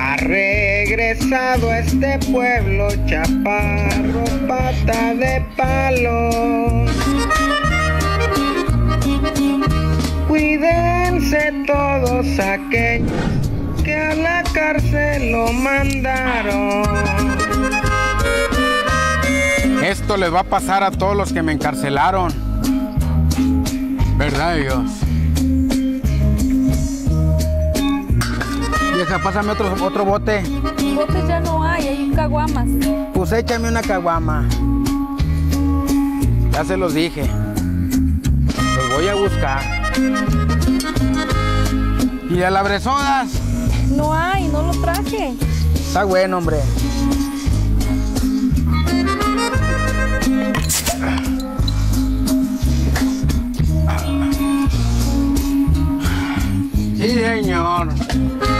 Ha regresado a este pueblo Chaparro Pata de Palo. Cuídense todos aquellos que a la cárcel lo mandaron. Esto les va a pasar a todos los que me encarcelaron. ¿Verdad, Dios? Vieja, pásame otro bote. Botes ya no hay caguamas. Pues échame una caguama. Ya se los dije. Los voy a buscar. ¿Y de la bresodas? No hay, no lo traje. Está bueno, hombre. Sí, señor.